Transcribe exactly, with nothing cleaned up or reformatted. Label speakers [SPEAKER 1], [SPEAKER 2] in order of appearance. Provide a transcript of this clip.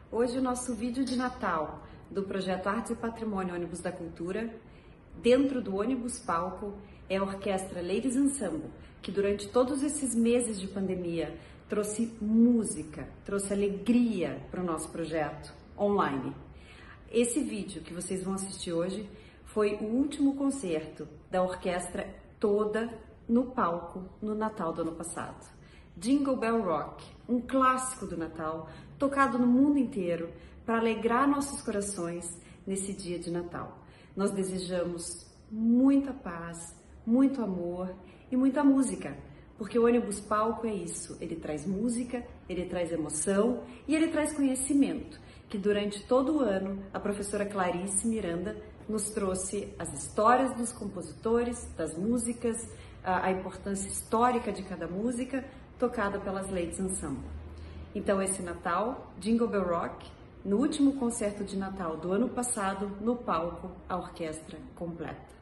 [SPEAKER 1] Hoje o nosso vídeo de Natal do projeto Artes e Patrimônio Ônibus da Cultura, dentro do ônibus palco, é a orquestra Ladies Ensemble, que durante todos esses meses de pandemia trouxe música, trouxe alegria para o nosso projeto online. Esse vídeo que vocês vão assistir hoje foi o último concerto da orquestra toda no palco no Natal do ano passado. Jingle Bell Rock, um clássico do Natal, tocado no mundo inteiro para alegrar nossos corações nesse dia de Natal. Nós desejamos muita paz, muito amor e muita música, porque o ônibus palco é isso, ele traz música, ele traz emoção e ele traz conhecimento, que durante todo o ano a professora Clarice Miranda nos trouxe as histórias dos compositores, das músicas, a, a importância histórica de cada música, tocada pelas Ladies Ensemble. Então esse Natal, Jingle Bell Rock, no último concerto de Natal do ano passado, no palco, a orquestra completa.